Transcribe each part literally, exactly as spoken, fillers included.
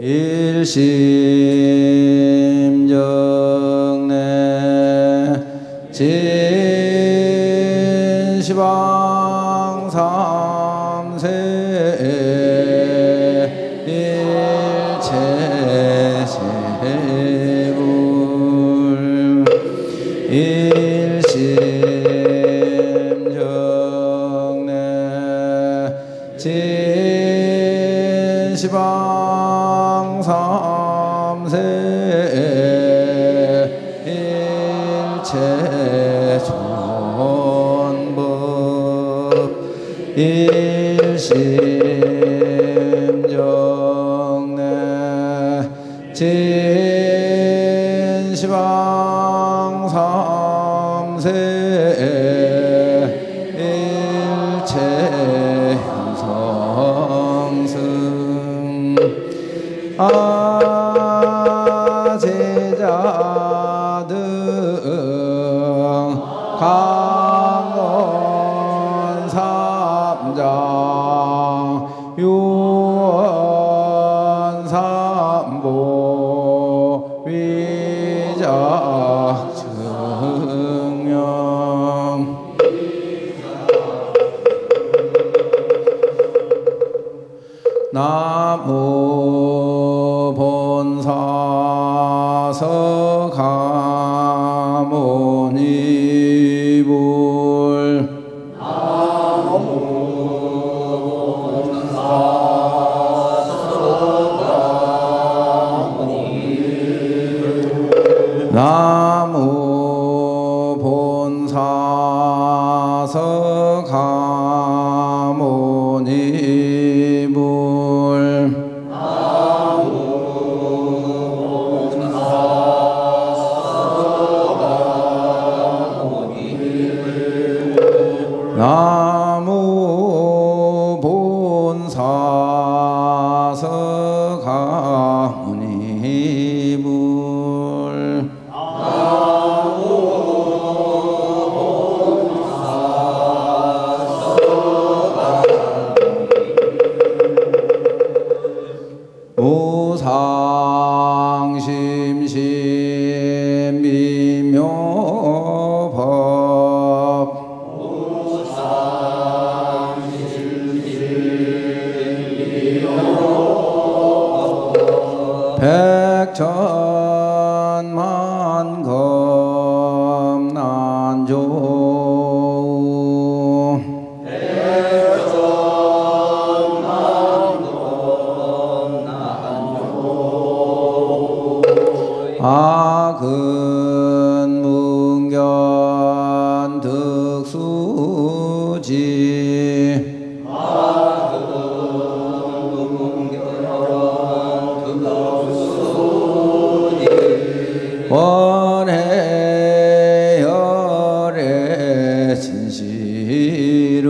일심정내 진시방 삼세 일체세불 일심정내 진시방 삼세 일체존법 일심정내 진시방 삼세 일체현성승 아제자 등 강원 삼장 유원 삼보 위작 증명 나무 본사 서가모니불 나무 본사 서가모니불 나무 본사 서가모니불 나무 본사 서가모니불 무상심심 미묘법 백천만검 난조 백천만검 난조 아근 문견 득수지 원해열의 진실의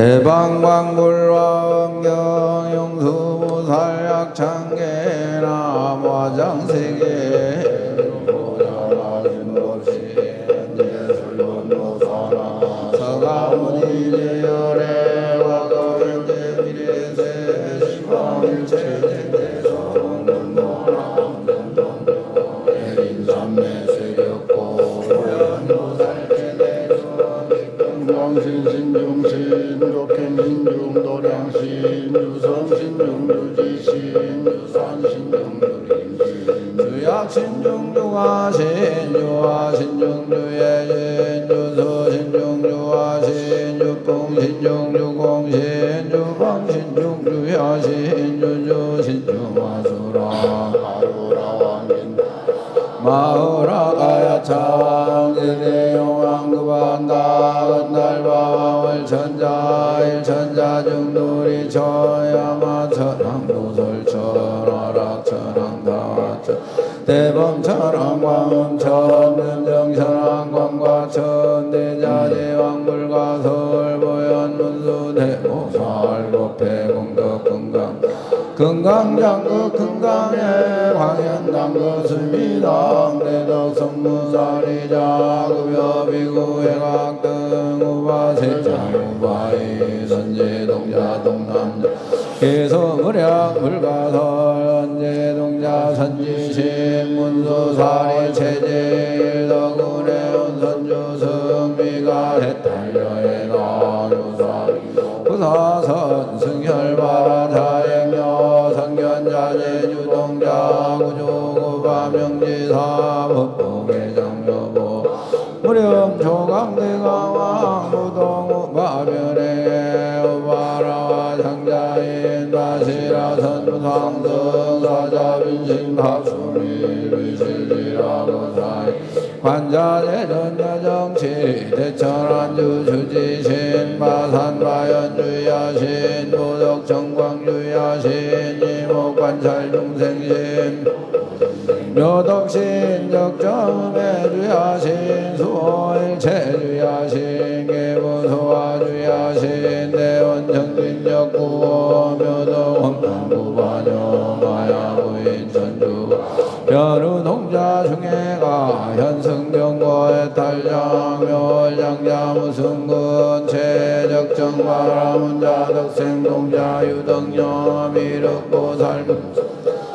대방광불왕경 용수무살약창계나 화장세계 서가모니제열의 와거인제 미래세 시방일체제대서 신중신 독행신중 도량신 유성신중 유지신 유산신중 유림신 유약신중 유화신 유화신중 유예신 유서신중 유화신 유뽕신중 유공신 유방신중 유야신 유주신중 마수라 마루라왕신 마우라가야창 대대용왕급한다 건달바왕을 천자 일천자 중누리 처야마 천왕도설천 아락천왕다천 대범천왕광음천 면정천왕광과천 대자대왕불과 설보현문수 대모살 법회공덕건강 건강장국 건강에 광연당국 수미당 대덕선무사리자 급여비구회각등 우바세장 우바이 선제동자 동남자 계소무량 불가설 언제동자 선지신 문수사리 체제일덕운의 온선주 승미가 해탈려의 나유사 부사선 승혈바라 자행여 성견자재 유동자 구조구바 명지사 법봉회장여보 무령 초강대강왕 무동우 마변에 우바라와 장자인 바시라 선무상승 사자빈신 박수미 루실지라고 사이 관자대전자정치 대천안주 주지신 마산바연주야신 도덕정광주야신 이목관찰중생신 묘덕신 적정매주야신 수호일체주야신 계부소화주야신 대원정진역구호 묘덕원당구반영 마야부인천주 변우동자 중해가 현승경고의 탈장묘장자무승군 최적정바라문자 덕생동자 유덕녀 미륵보살문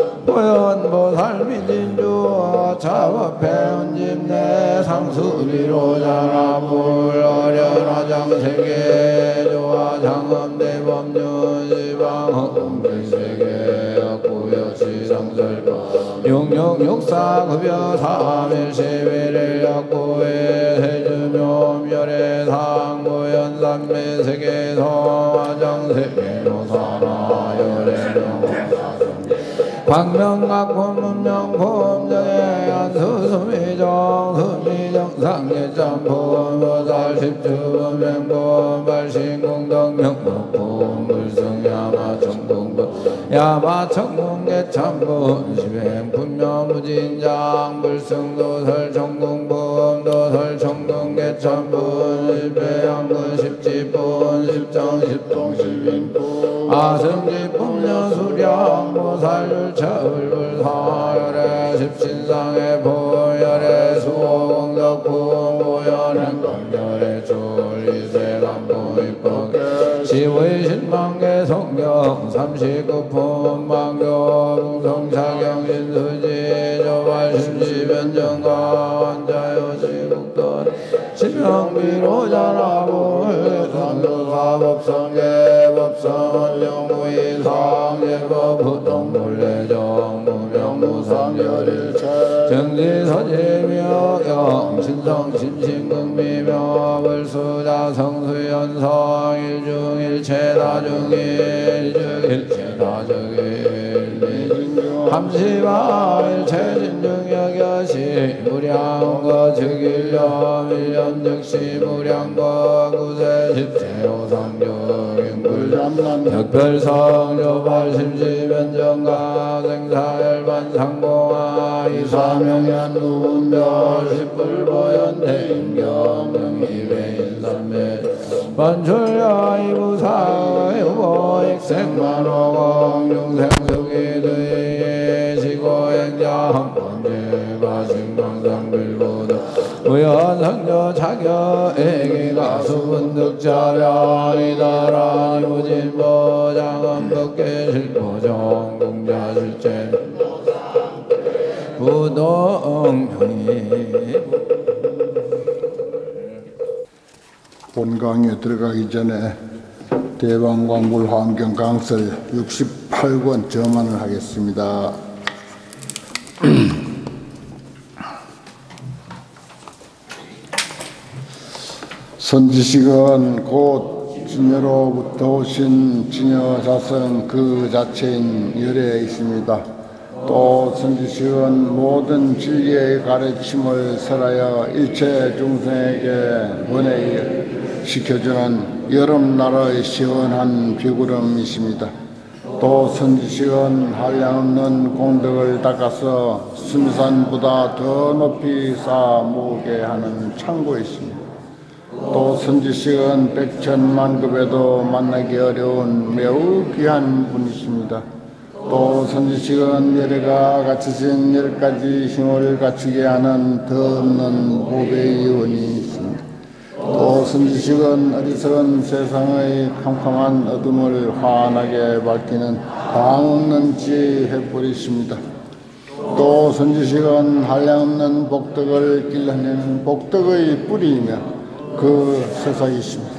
보현보살미진주 차법회운집내 상수비로자라불 어련화장세계 조화장엄대법륜시방허공백세계 역구역시상설법 육육육사급여 삼일시비를 역구에 해주묘멸의 상보현삼매세계 성화장세계 노사나 열애령 광명각품문명품정의 안수수미정 수미정상계짬품 보살십주문명품 발신공덕명법품 불승야마청공법 야마청공계참품 시행품명무진장 불승도설청공품 도설청공계참품 일배양군 십지품 십정십동 십인품 아승지품녀수량 보살율차을불사열의 십신상의 보열의 수호공덕품 보열의 건열의 졸리세간보입법 시의신망계 성경 삼십구품 망교 성차경신수지 조발심시변정가 원자요지국돈 신명비로자라불 상교사법성계법성원령무이상계법후동물례정 무명무상열일체 정지서지묘경 신성심신극미묘 불수자 성수연성 일중일체다중일 일중일체다중일 함시바 일체진중여겨시 무량거 즉일념 일념즉시 무량거 구세십세오상조인불잠난 격별성 조발심시변정가 생사열반상공화 이사명연 누운별 십불보연대인경 명의배인산매 만출야 이부사의 보익생만호공 용생수기드의 시고행자 번제가 신강상빌보다 무연성조 자격에게가 수분득자량이다라 유진보장음덕계실보정 공자실제 부동형이 본강에 들어가기 전에 대방광불 환경 강설 육십팔 권 점안을 하겠습니다. 선지식은 곧 진여로부터 오신 진여자성 그 자체인 열에 있습니다. 또 선지식은 모든 진리의 가르침을 설하여 일체 중생에게 원해시켜주는 여름날의 시원한 비구름이십니다. 또 선지식은 한량없는 공덕을 닦아서 수미산보다 더 높이 쌓아 모으게 하는 창고이십니다. 또 선지식은 백천만급에도 만나기 어려운 매우 귀한 분이십니다. 또 선지식은 열애가 갖추신 열 가지 힘을 갖추게 하는 더 없는 보배의 원이 있습니다. 또 선지식은 어리석은 세상의 캄캄한 어둠을 환하게 밝히는 방없는 지혜불이십니다. 또 선지식은 한량없는 복덕을 길러내는 복덕의 뿌리이며 그 새싹이십니다.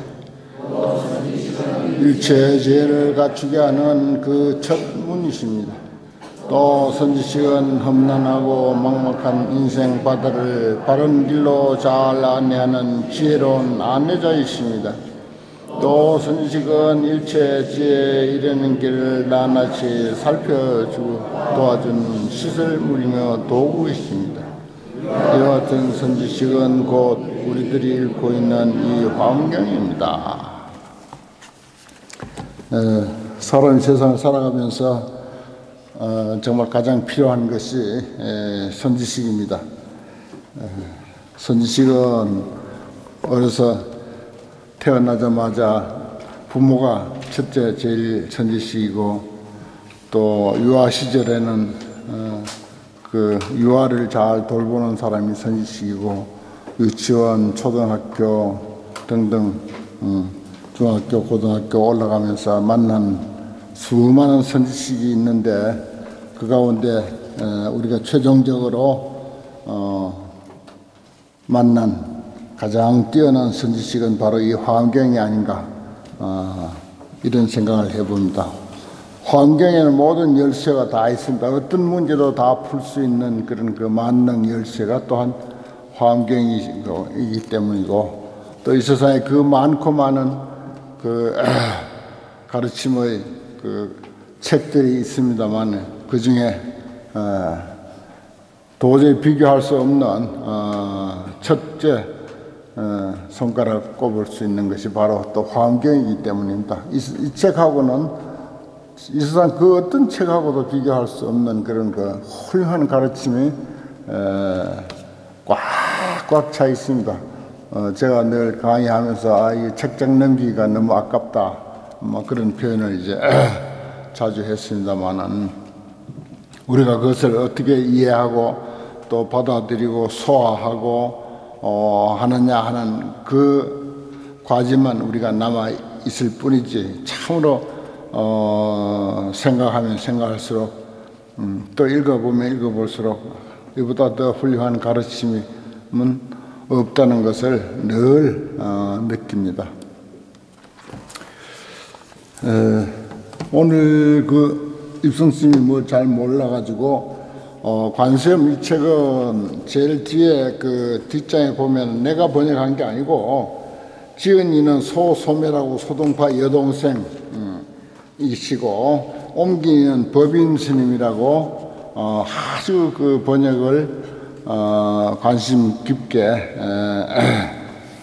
일체 죄를 갖추게 하는 그 첫 문이십니다. 또 선지식은 험난하고 막막한 인생 바다를 바른 길로 잘 안내하는 지혜로운 안내자이십니다. 또 선지식은 일체 지혜에 이르는 길을 낱낱이 살펴주고 도와준 시설물이며 도구이십니다. 이와 같은 선지식은 곧 우리들이 읽고 있는 이 화엄경입니다. 에, 사람이 세상을 살아가면서 어, 정말 가장 필요한 것이 에, 선지식입니다. 에, 선지식은 어려서 태어나자마자 부모가 첫째 제일 선지식이고, 또 유아 시절에는 어, 그 유아를 잘 돌보는 사람이 선지식이고, 유치원, 초등학교 등등 음, 중학교, 고등학교 올라가면서 만난 수많은 선지식이 있는데, 그 가운데 우리가 최종적으로 어 만난 가장 뛰어난 선지식은 바로 이 화엄경이 아닌가, 어 이런 생각을 해봅니다. 화엄경에는 모든 열쇠가 다 있습니다. 어떤 문제도 다 풀 수 있는 그런 그 만능 열쇠가 또한 화엄경이기 때문이고, 또 이 세상에 그 많고 많은 그 가르침의 그 책들이 있습니다만, 그 중에 도저히 비교할 수 없는 첫째 손가락 꼽을 수 있는 것이 바로 또 화엄경이기 때문입니다. 이, 이 책하고는 이 세상 그 어떤 책하고도 비교할 수 없는 그런 그 훌륭한 가르침이 꽉꽉 차 있습니다. 어, 제가 늘 강의하면서 아, 이 책장 넘기기가 너무 아깝다, 뭐 그런 표현을 이제 자주 했습니다만은, 우리가 그것을 어떻게 이해하고 또 받아들이고 소화하고 어, 하느냐 하는 그 과제만 우리가 남아 있을 뿐이지, 참으로 어, 생각하면 생각할수록 음, 또 읽어보면 읽어볼수록 이보다 더 훌륭한 가르침은 없다는 것을 늘 어, 느낍니다. 에, 오늘 그 입성스님이 뭐 잘 몰라가지고 어, 관세음 이 책은 제일 뒤에 그 뒷장에 보면 내가 번역한 게 아니고 지은이는 소소매라고 소동파 여동생 음, 이시고, 옮기는 법인 스님이라고 어, 아주 그 번역을 어, 관심 깊게 에,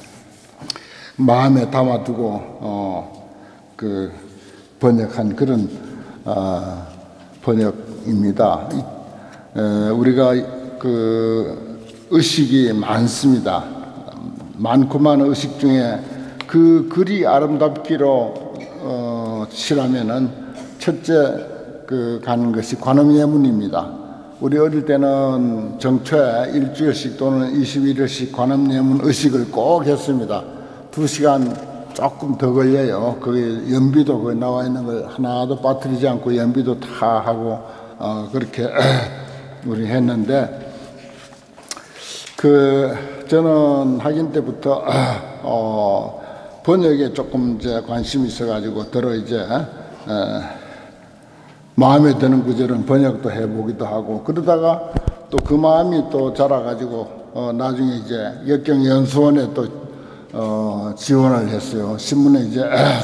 마음에 담아두고 어, 그 번역한 그런 어, 번역입니다. 이, 에, 우리가 그 의식이 많습니다. 많고 많은 의식 중에 그 글이 아름답기로 어, 치라면은 첫째 그 가는 것이 관음예문입니다. 우리 어릴 때는 정초에 일주일씩 또는 이십일 일씩 관음예문 의식을 꼭 했습니다. 두 시간 조금 더 걸려요. 거기 연비도 거기 나와 있는 걸 하나도 빠뜨리지 않고 연비도 다 하고 어, 그렇게 우리 했는데, 그 저는 학인 때부터 어, 번역에 조금 이제 관심이 있어가지고 들어 이제 에, 마음에 드는 구절은 번역도 해보기도 하고, 그러다가 또 그 마음이 또 자라가지고 어, 나중에 이제 역경연수원에 또 어, 지원을 했어요. 신문에 이제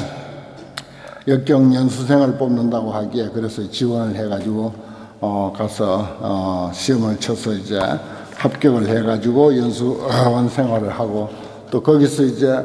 역경연수생을 뽑는다고 하기에 그래서 지원을 해가지고 어, 가서 어, 시험을 쳐서 이제 합격을 해가지고 연수원 생활을 하고, 또 거기서 이제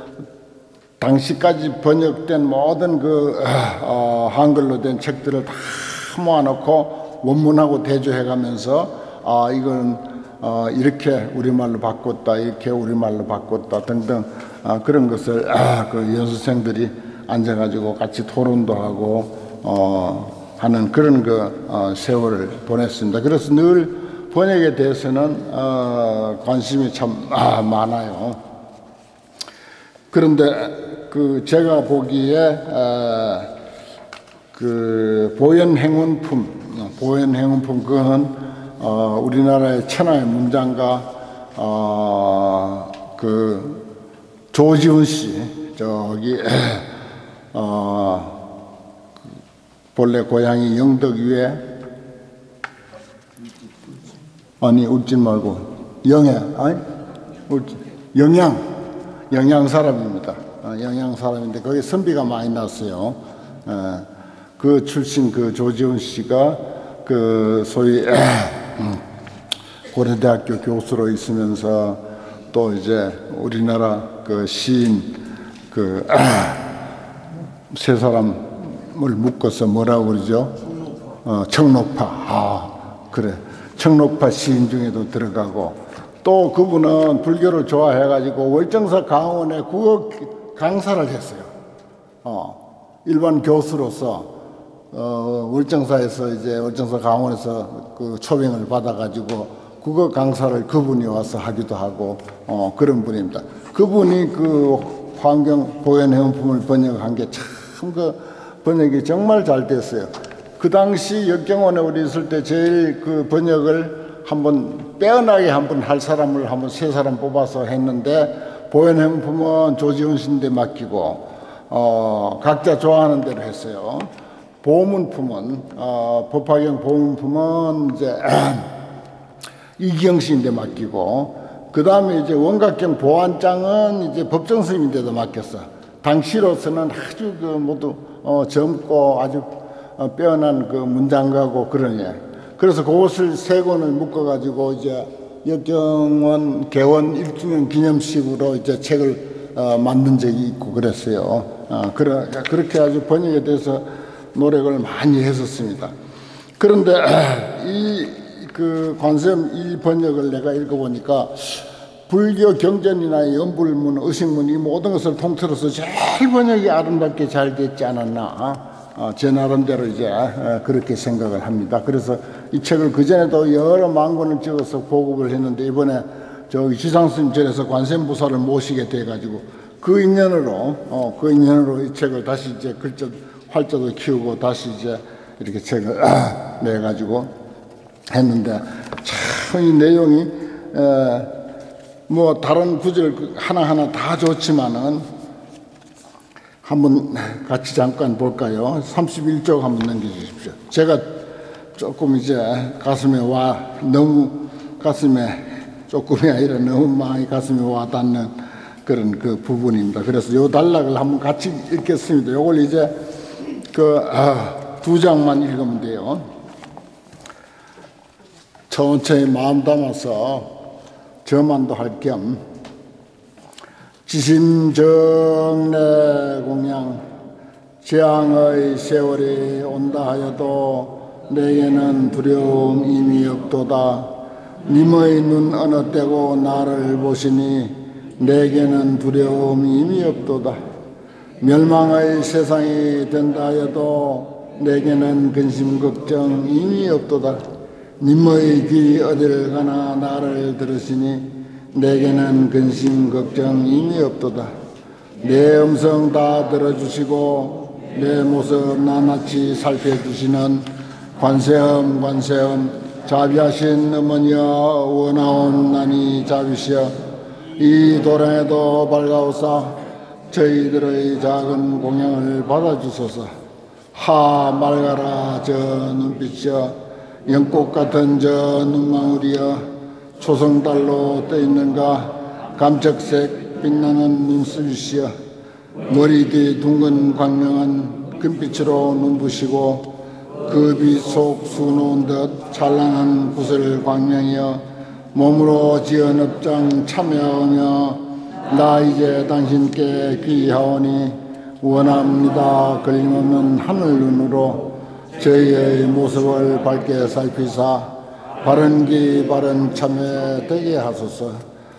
당시까지 번역된 모든 그 어, 한글로 된 책들을 다 모아놓고 원문하고 대조해가면서 아 이건 어, 이렇게 우리말로 바꿨다, 이렇게 우리말로 바꿨다 등등 아, 그런 것을 아, 그 연수생들이 앉아가지고 같이 토론도 하고 어, 하는 그런 그 어, 세월을 보냈습니다. 그래서 늘 번역에 대해서는 어, 관심이 참 아, 많아요. 그런데 그 제가 보기에 어, 그 보현행운품, 보현행운품 그거는 어, 우리나라의 천하의 문장가 어, 그 조지훈 씨 저기 어, 본래 고향이 영덕 위에 아니 울진 말고 영해 아니 울진 영양 영양 사람입니다. 어, 영양 사람인데 거기 선비가 많이 났어요. 어, 그 출신 그 조지훈 씨가 그 소위 고려대학교 교수로 있으면서 또 이제 우리나라 그 시인 그 세 사람을 묶어서 뭐라고 그러죠? 어, 청록파. 아, 그래. 청록파 시인 중에도 들어가고, 또 그분은 불교를 좋아해가지고 월정사 강원에 국어 강사를 했어요. 어, 일반 교수로서 어, 월정사에서 이제 월정사 강원에서 그 초빙을 받아가지고 국어 강사를 그분이 와서 하기도 하고 어, 그런 분입니다. 그분이 그 환경 보현해운품을 번역한 게 참 그 번역이 정말 잘 됐어요. 그 당시 역경원에 우리 있을 때 제일 그 번역을 한번 빼어나게 한번 할 사람을 한번 세 사람 뽑아서 했는데, 보현해운품은 조지훈 씨인데 맡기고 어, 각자 좋아하는 대로 했어요. 보문품은 어, 법화경 보문품은 이제 이기영 씨인데 맡기고, 그 다음에 이제 원각경 보안장은 이제 법정 스님인데도 맡겼어. 당시로서는 아주 그 모두 어, 젊고 아주 어, 빼어난 그 문장가고 그러니, 그래서 그것을 세 권을 묶어가지고 이제 역경원 개원 일 주년 기념식으로 이제 책을 어, 만든 적이 있고 그랬어요. 어, 그러, 그렇게 아주 번역에 대해서 노력을 많이 했었습니다. 그런데 이 그 관세음 이 번역을 내가 읽어보니까 불교 경전이나 연불문, 의식문 이 모든 것을 통틀어서 제일 번역이 아름답게 잘 됐지 않았나 어, 제 나름대로 이제 어, 그렇게 생각을 합니다. 그래서 이 책을 그 전에도 여러 만권을 찍어서 보급을 했는데, 이번에 저기 지상스님 절에서 관세음보살을 모시게 돼가지고 그 인연으로 어, 그 인연으로 이 책을 다시 이제 글자 활자도 키우고 다시 이제 이렇게 책을 내가지고 했는데, 참 이 내용이 에, 뭐 다른 구절 하나하나 다 좋지만은 한번 같이 잠깐 볼까요? 삼십일 쪽 한번 넘겨주십시오. 제가 조금 이제 가슴에 와 너무 가슴에 조금이 아니라 너무 많이 가슴에 와 닿는 그런 그 부분입니다. 그래서 요 단락을 한번 같이 읽겠습니다. 요걸 이제 그 두 장만 읽으면 돼요. 천천히 마음 담아서 저만도 할 겸 지심정내 공양 재앙의 세월이 온다 하여도 내게는 두려움 이미 없도다. 님의 눈 어느 때고 나를 보시니 내게는 두려움이 이미 없도다. 멸망의 세상이 된다 하여도 내게는 근심 걱정 이미 없도다. 님의 길이 어디를 가나 나를 들으시니 내게는 근심 걱정 이미 없도다. 내 음성 다 들어주시고 내 모습 낱낱이 살펴주시는 관세음 관세음 자비하신 어머니여 원하온 나니 자비시여 이 도량에도 밝아오사 저희들의 작은 공양을 받아주소서. 하 맑아라 저 눈빛이여 연꽃 같은 저 눈망울이여 초성달로 떠있는가 감적색 빛나는 눈썹이시여 머리 뒤 둥근 광명한 금빛으로 눈부시고 그 빛 속 수놓은 듯 찬란한 구슬 광명이여 몸으로 지은 업장 참여하며 나 이제 당신께 귀하오니 원합니다. 걸림없는 하늘 눈으로 저희의 모습을 밝게 살피사 바른 기 바른 참회 되게 하소서.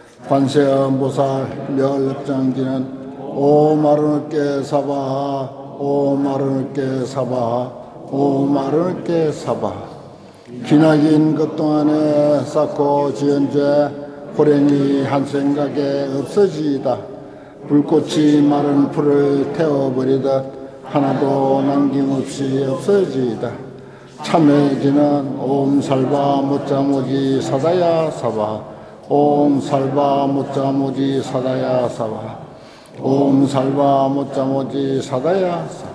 관세음보살 멸업장지는 오 마르느께 사바하 오 마르느께 사바하 오 마르느께 사바하. 기나긴 것 동안에 쌓고 지은 죄 호랭이 한 생각에 없어지이다. 불꽃이 마른 풀을 태워버리듯 하나도 남김없이 없어지이다. 참회지는 옴 살바 모짜모지 사다야 사바 옴 살바 모짜모지 사다야 사바 옴 살바 모짜모지 사다야 사바.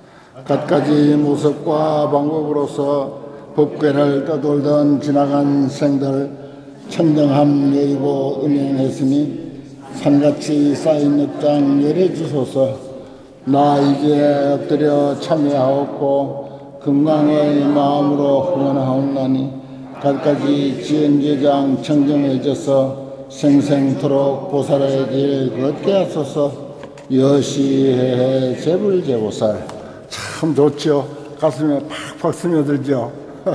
갖가지 모습과 방법으로서 법궤를 떠돌던 지나간 생들 천정함 여의고 은행했으니 산같이 쌓인 업장 열어주소서. 나 이제 엎드려 참여하옵고 건강의 마음으로 후원하옵나니 갖가지 지은 제장 청정해져서 생생토록 보살의 길 걷게 하소서. 여시해해 제불제보살. 참 좋죠. 가슴에 팍팍 스며들죠.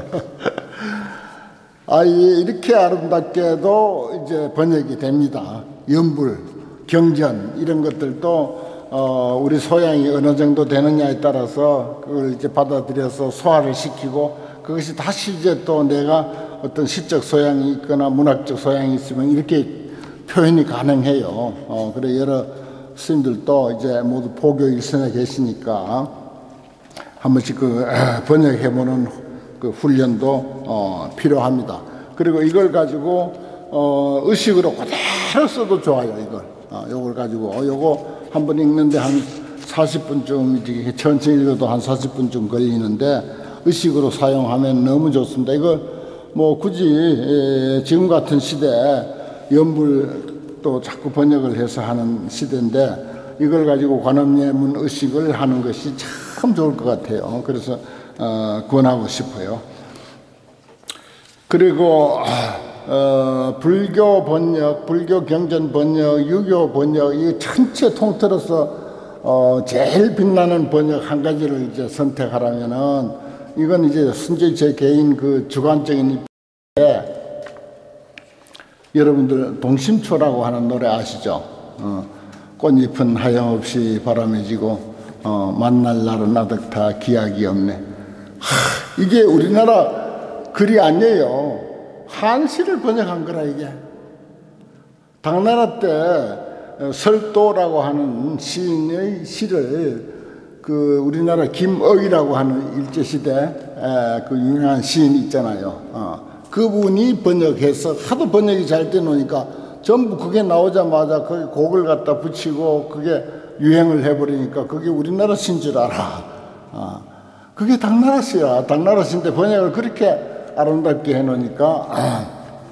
아, 이렇게 아름답게도 이제 번역이 됩니다. 연불, 경전 이런 것들도 어, 우리 소양이 어느 정도 되느냐에 따라서 그걸 이제 받아들여서 소화를 시키고 그것이 다시 이제 또 내가 어떤 시적 소양이 있거나 문학적 소양이 있으면 이렇게 표현이 가능해요. 어, 그래 여러 스님들도 이제 모두 포교 일선에 계시니까 한 번씩 그 번역해보는 그 훈련도 어, 필요합니다. 그리고 이걸 가지고 어, 의식으로 그대로 써도 좋아요. 이걸 어, 요걸 가지고 어, 요거 한 번 읽는데 한 사십 분쯤 이렇게 천천히 읽어도 한 사십 분쯤 걸리는데 의식으로 사용하면 너무 좋습니다. 이거 뭐 굳이 에, 지금 같은 시대에 연불도 자꾸 번역을 해서 하는 시대인데 이걸 가지고 관음예문 의식을 하는 것이 참 좋을 것 같아요. 그래서 어, 권하고 싶어요. 그리고 어, 불교 번역, 불교 경전 번역, 유교 번역 이 전체 통틀어서 어, 제일 빛나는 번역 한 가지를 이제 선택하라면은 이건 이제 순전히 제 개인 그 주관적인 입장인데 여러분들 동심초라고 하는 노래 아시죠? 어, 꽃잎은 하염없이 바람에 지고 어, 만날 날은 아득타 기약이 없네. 하, 이게 우리나라 글이 아니에요. 한시를 번역한 거라 이게. 당나라 때 설도라고 하는 시인의 시를 그 우리나라 김억이라고 하는 일제시대 그 유명한 시인 있잖아요. 어. 그분이 번역해서 하도 번역이 잘 되노니까 전부 그게 나오자마자 거기 곡을 갖다 붙이고 그게 유행을 해버리니까 그게 우리나라 시인 줄 알아. 어. 그게 당나라 시야. 당나라 시인데 번역을 그렇게 아름답게 해놓으니까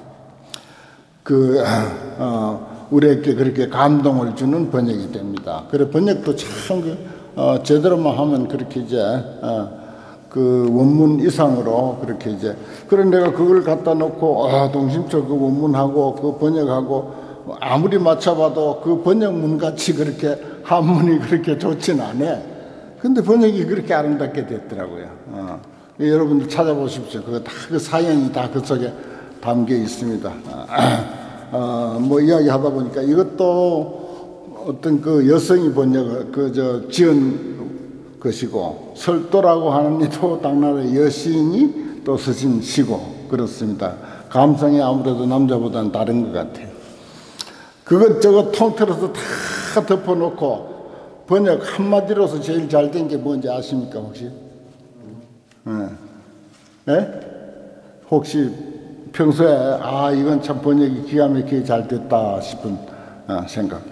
그 어, 우리에게 그렇게 감동을 주는 번역이 됩니다. 그래 번역도 참 그, 어, 제대로만 하면 그렇게 이제 어, 그 원문 이상으로 그렇게 이제 그런 내가 그걸 갖다 놓고 아, 동심초 그 원문하고 그 번역하고 아무리 맞춰봐도 그 번역문 같이 그렇게 한문이 그렇게 좋진 않아. 근데 번역이 그렇게 아름답게 됐더라고요. 어. 여러분들 찾아보십시오. 그거 다 그 사연이 다 그 속에 담겨 있습니다. 어, 뭐 이야기 하다 보니까 이것도 어떤 그 여성이 번역을 그 저 지은 것이고, 설도라고 하는 이도 당나라의 여신이 또 쓰신 시고 그렇습니다. 감성이 아무래도 남자보다는 다른 것 같아요. 그것저것 통틀어서 다 덮어놓고 번역 한마디로서 제일 잘 된 게 뭔지 아십니까 혹시? 네. 네? 혹시 평소에 아 이건 참 번역이 기가 막히게 잘 됐다 싶은 어, 생각.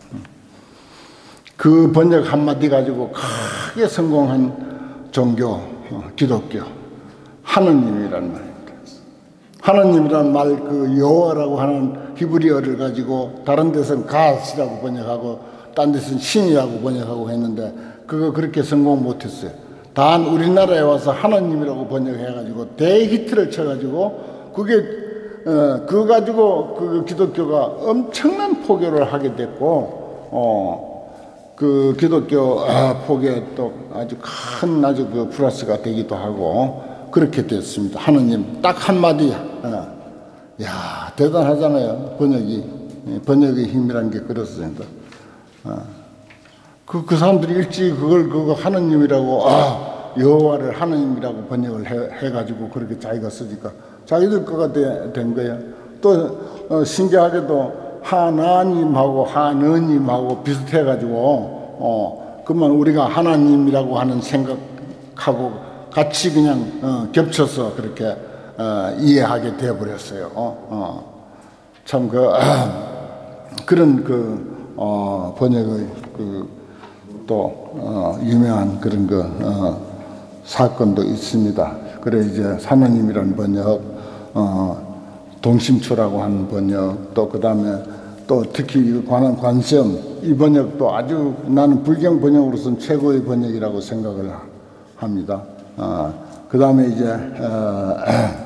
그 번역 한마디 가지고 크게 성공한 종교, 어, 기독교, 하느님이란 말입니다. 하느님이란 말, 그 여호와라고 하는 히브리어를 가지고 다른 데서는 갓이라고 번역하고 딴 데서는 신이라고 번역하고 했는데 그거 그렇게 성공 못했어요. 단 우리나라에 와서 하느님이라고 번역해가지고 대히트를 쳐가지고 그게 어, 그거 가지고 그 기독교가 엄청난 포교를 하게 됐고, 어. 그 기독교 폭에 또 아주 큰 아주 그 플러스가 되기도 하고 그렇게 됐습니다. 하느님 딱 한마디. 어. 야 대단하잖아요. 번역이 번역의 힘이란 게 그렇습니다. 어. 그, 그 사람들이 일찍 그걸 그거 하느님이라고 아 여호와를 하느님이라고 번역을 해, 해가지고 그렇게 자기가 쓰니까 자기들 거가 되, 된 거예요. 또 어, 신기하게도 하나님하고 하느님하고 비슷해가지고 어 그만 우리가 하나님이라고 하는 생각하고 같이 그냥 어, 겹쳐서 그렇게 어, 이해하게 되어버렸어요. 어, 어. 참 그 그런 그 어, 번역의 그 또 어, 유명한 그런 그 어, 사건도 있습니다. 그래 이제 하나님이라는 번역, 어, 동심초라고 하는 번역, 또 그 다음에 또 특히 관한 관점 이 번역도 아주 나는 불경 번역으로서는 최고의 번역이라고 생각을 합니다. 어, 그 다음에 이제 어,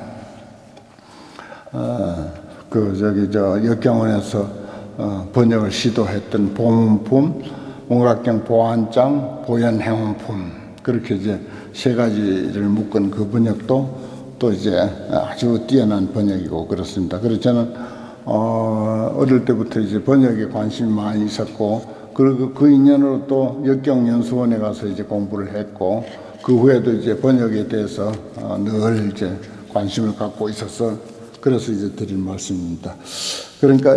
어, 그 저기 저 역경원에서 어, 번역을 시도했던 보문품, 온각경 보안장, 보현행원품 그렇게 이제 세 가지를 묶은 그 번역도 또 이제 아주 뛰어난 번역이고 그렇습니다. 그래서 저는 어, 어릴 때부터 이제 번역에 관심이 많이 있었고, 그리고 그 인연으로 또 역경연수원에 가서 이제 공부를 했고, 그 후에도 이제 번역에 대해서 어, 늘 이제 관심을 갖고 있어서 그래서 이제 드린 말씀입니다. 그러니까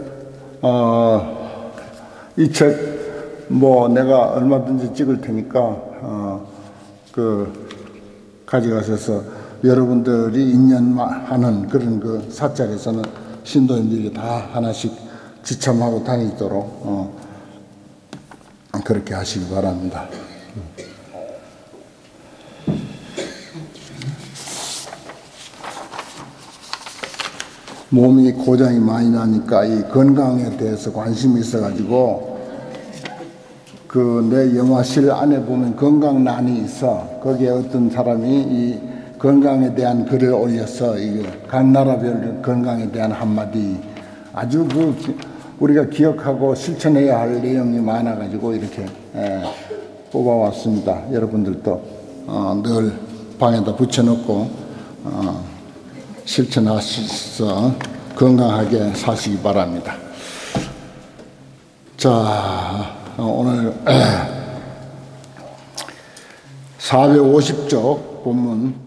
어, 이 책 뭐 내가 얼마든지 찍을 테니까 어, 그 가져가셔서 여러분들이 인연하는 그런 그 사찰에서는 신도님들이 다 하나씩 지참하고 다니도록 어, 그렇게 하시기 바랍니다. 몸이 고장이 많이 나니까 이 건강에 대해서 관심이 있어가지고 그 내 영화실 안에 보면 건강란이 있어. 거기에 어떤 사람이 이 건강에 대한 글을 올려서 이 각 나라별 건강에 대한 한마디 아주 그 우리가 기억하고 실천해야 할 내용이 많아가지고 이렇게 에, 뽑아왔습니다. 여러분들도 어, 늘 방에다 붙여놓고 어, 실천하셔서 건강하게 사시기 바랍니다. 자, 오늘 사백오십 쪽 본문